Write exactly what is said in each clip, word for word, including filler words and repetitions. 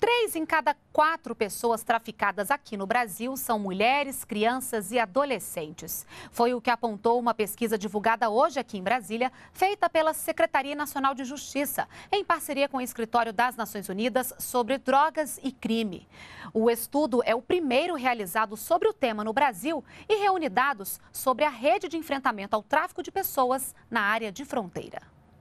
Três em cada quatro pessoas traficadas aqui no Brasil são mulheres, crianças e adolescentes. Foi o que apontou uma pesquisa divulgada hoje aqui em Brasília, feita pela Secretaria Nacional de Justiça, em parceria com o Escritório das Nações Unidas sobre Drogas e Crime. O estudo é o primeiro realizado sobre o tema no Brasil e reúne dados sobre a rede de enfrentamento ao tráfico de pessoas na área de fronteira.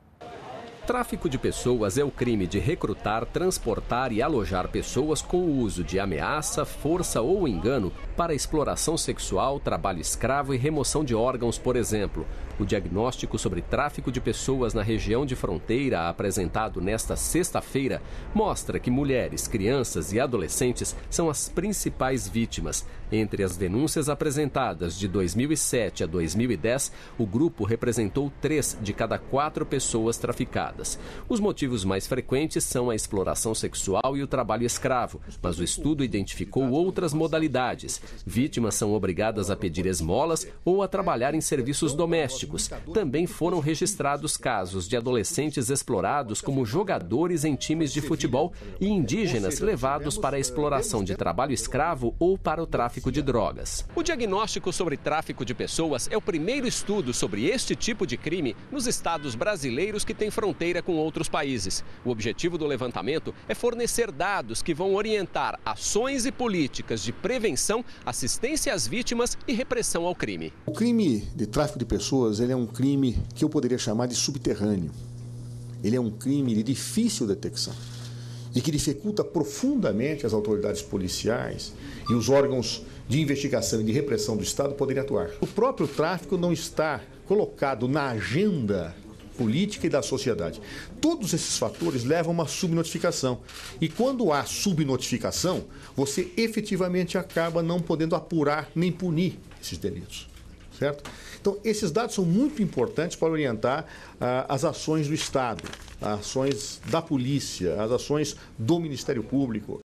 Tráfico de pessoas é o crime de recrutar, transportar e alojar pessoas com o uso de ameaça, força ou engano para exploração sexual, trabalho escravo e remoção de órgãos, por exemplo. O diagnóstico sobre tráfico de pessoas na região de fronteira, apresentado nesta sexta-feira, mostra que mulheres, crianças e adolescentes são as principais vítimas. Entre as denúncias apresentadas de dois mil e sete a dois mil e dez, o grupo representou três de cada quatro pessoas traficadas. Os motivos mais frequentes são a exploração sexual e o trabalho escravo, mas o estudo identificou outras modalidades. Vítimas são obrigadas a pedir esmolas ou a trabalhar em serviços domésticos. Também foram registrados casos de adolescentes explorados como jogadores em times de futebol e indígenas levados para a exploração de trabalho escravo ou para o tráfico de drogas. O diagnóstico sobre tráfico de pessoas é o primeiro estudo sobre este tipo de crime nos estados brasileiros que têm fronteira com outros países. O objetivo do levantamento é fornecer dados que vão orientar ações e políticas de prevenção, assistência às vítimas e repressão ao crime. O crime de tráfico de pessoas ele é um crime que eu poderia chamar de subterrâneo. Ele é um crime de difícil detecção e que dificulta profundamente as autoridades policiais e os órgãos de investigação e de repressão do Estado poderem atuar. O próprio tráfico não está colocado na agenda política e da sociedade. Todos esses fatores levam a uma subnotificação. E quando há subnotificação, você efetivamente acaba não podendo apurar nem punir esses delitos. Certo? Então, esses dados são muito importantes para orientar ah, as ações do Estado, as ações da polícia, as ações do Ministério Público.